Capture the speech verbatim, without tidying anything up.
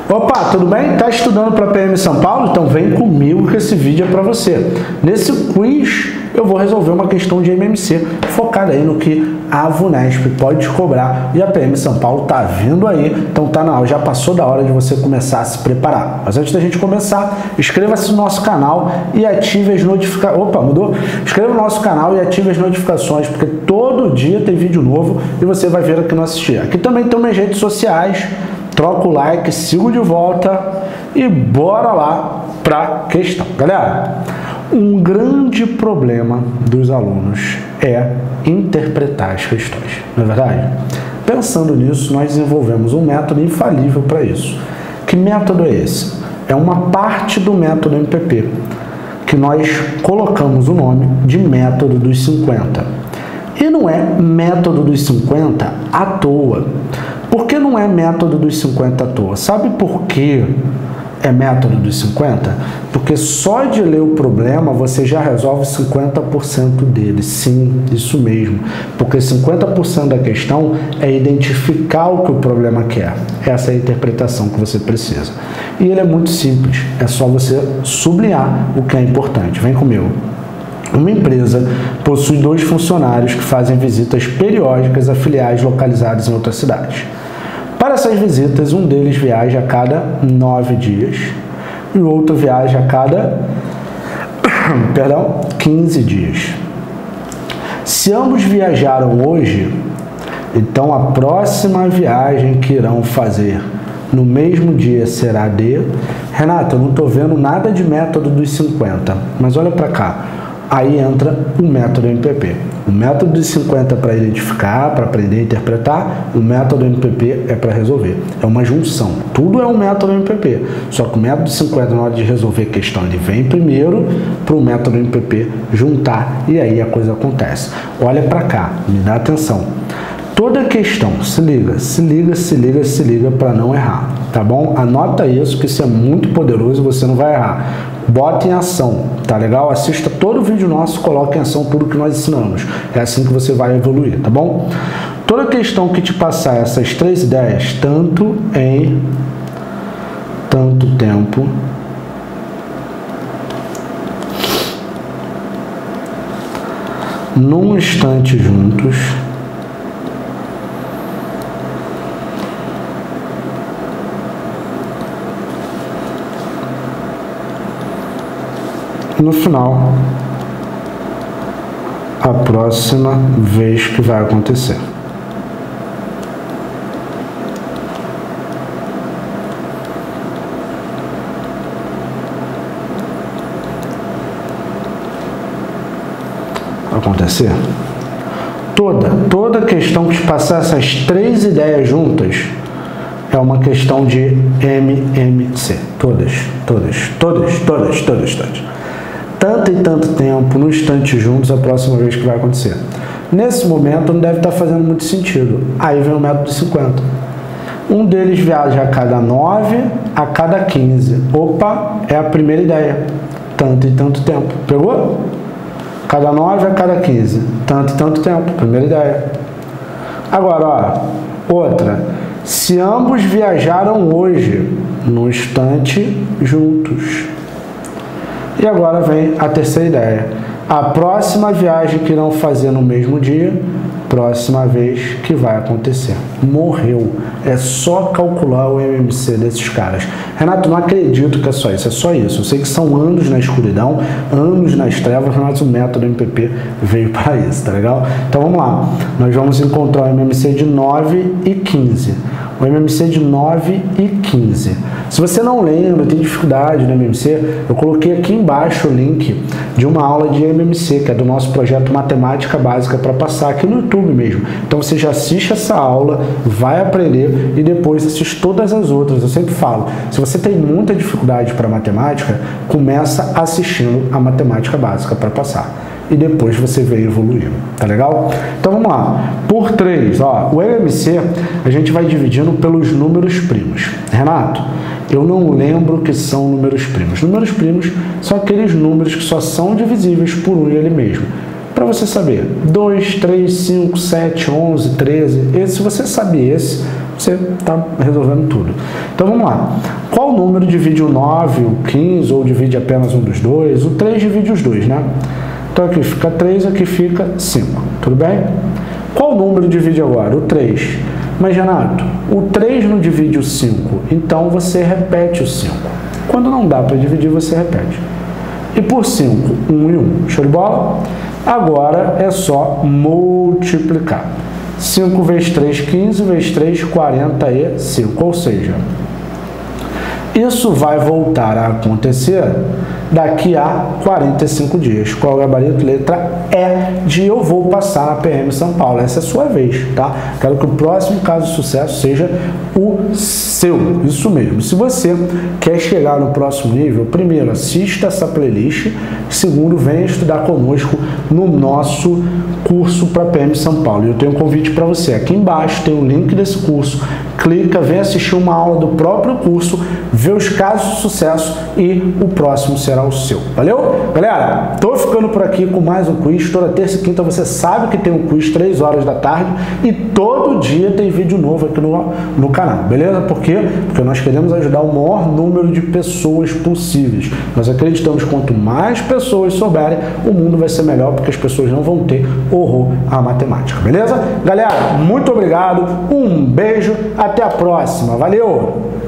Opa, tudo bem? Tá estudando para P M São Paulo? Então vem comigo que esse vídeo é para você. Nesse quiz eu vou resolver uma questão de M M C focada aí no que a VUNESP pode te cobrar e a P M São Paulo tá vindo aí, então tá na hora, já passou da hora de você começar a se preparar. Mas antes da gente começar, inscreva-se no nosso canal e ative as notificações. Opa, mudou? Inscreva no nosso canal e ative as notificações, porque todo dia tem vídeo novo e você vai ver aqui no Assistir. Aqui também tem minhas redes sociais. Troca o like, sigo de volta e bora lá para a questão. Galera, um grande problema dos alunos é interpretar as questões, não é verdade? Pensando nisso, nós desenvolvemos um método infalível para isso. Que método é esse? É uma parte do método M P P, que nós colocamos o nome de método dos cinquenta. E não é método dos cinquenta à toa. Por que não é método dos cinquenta à toa? Sabe por que é método dos cinquenta? Porque só de ler o problema você já resolve cinquenta por cento dele. Sim, isso mesmo. Porque cinquenta por cento da questão é identificar o que o problema quer. Essa é a interpretação que você precisa. E ele é muito simples. É só você sublinhar o que é importante. Vem comigo. Uma empresa possui dois funcionários que fazem visitas periódicas a filiais localizadas em outras cidades. Para essas visitas, um deles viaja a cada nove dias e o outro viaja a cada perdão, quinze dias. Se ambos viajaram hoje, então a próxima viagem que irão fazer no mesmo dia será de... Renato, eu não estou vendo nada de método dos cinquenta, mas olha para cá. Aí entra o método M P P. O método de cinquenta é para identificar, para aprender a interpretar, o método M P P é para resolver. É uma junção. Tudo é um método M P P. Só que o método de cinquenta, na hora de resolver questão, ele vem primeiro para o método M P P juntar e aí a coisa acontece. Olha para cá, me dá atenção. Toda questão, se liga, se liga, se liga, se liga para não errar, tá bom? Anota isso, que isso é muito poderoso e você não vai errar. Bota em ação, tá legal? Assista todo o vídeo nosso, coloque em ação tudo que nós ensinamos. É assim que você vai evoluir, tá bom? Toda questão que te passar essas três ideias, tanto em tanto tempo, num instante juntos, no final, a próxima vez que vai acontecer. Acontecer? Toda, toda questão que passar essas três ideias juntas é uma questão de M M C. Todas, todas, todas, todas, todas, todas. Tanto e tanto tempo, no instante juntos, a próxima vez que vai acontecer. Nesse momento não deve estar fazendo muito sentido. Aí vem o método de cinquenta. Um deles viaja a cada nove, a cada quinze. Opa, é a primeira ideia. Tanto e tanto tempo. Pegou? Cada nove a cada quinze. Tanto e tanto tempo. Primeira ideia. Agora, ó, outra. Se ambos viajaram hoje, no instante juntos. E agora vem a terceira ideia. A próxima viagem que irão fazer no mesmo dia, próxima vez que vai acontecer. Morreu. É só calcular o M M C desses caras. Renato, não acredito que é só isso. É só isso. Eu sei que são anos na escuridão, anos nas trevas, mas o método M P P veio para isso, tá legal? Então vamos lá. Nós vamos encontrar o M M C de nove e quinze. O M M C de nove e quinze. Se você não lembra, tem dificuldade no M M C, eu coloquei aqui embaixo o link de uma aula de M M C, que é do nosso projeto Matemática Básica para Passar, aqui no YouTube mesmo. Então você já assiste essa aula, vai aprender e depois assiste todas as outras. Eu sempre falo, se você tem muita dificuldade para matemática, começa assistindo a Matemática Básica para Passar. E depois você veio evoluindo, tá legal? Então vamos lá, por três, ó, o M M C a gente vai dividindo pelos números primos. Renato, eu não lembro que são números primos. Números primos são aqueles números que só são divisíveis por um e ele mesmo. Para você saber, dois, três, cinco, sete, onze, treze, esse, se você sabe esse, você está resolvendo tudo. Então vamos lá. Qual número divide o nove, o quinze, ou divide apenas um dos dois? O três divide os dois, né? Então aqui fica três, aqui fica cinco. Tudo bem? Qual número divide agora? O três. Mas, Renato, o três não divide o cinco, então você repete o cinco. Quando não dá para dividir, você repete. E por cinco, um e um. Show de bola? Agora é só multiplicar. cinco vezes três, quinze, vezes três, quarenta e cinco. Ou seja, isso vai voltar a acontecer daqui a quarenta e cinco dias. Qual é o gabarito? Letra E de eu vou passar na P M São Paulo. Essa é a sua vez, tá? Quero que o próximo caso de sucesso seja o seu. Isso mesmo. Se você quer chegar no próximo nível, primeiro, assista essa playlist. Segundo, venha estudar conosco no nosso curso para P M São Paulo. E eu tenho um convite para você. Aqui embaixo tem o link desse curso. Clica, vem assistir uma aula do próprio curso, vê os casos de sucesso e o próximo será o seu. Valeu? Galera, tô ficando por aqui com mais um quiz. Toda terça e quinta você sabe que tem um quiz três horas da tarde e todo dia tem vídeo novo aqui no, no canal, beleza? Por quê? Porque nós queremos ajudar o maior número de pessoas possíveis. Nós acreditamos que quanto mais pessoas souberem, o mundo vai ser melhor, porque as pessoas não vão ter horror à matemática, beleza? Galera, muito obrigado, um beijo, até a próxima, valeu!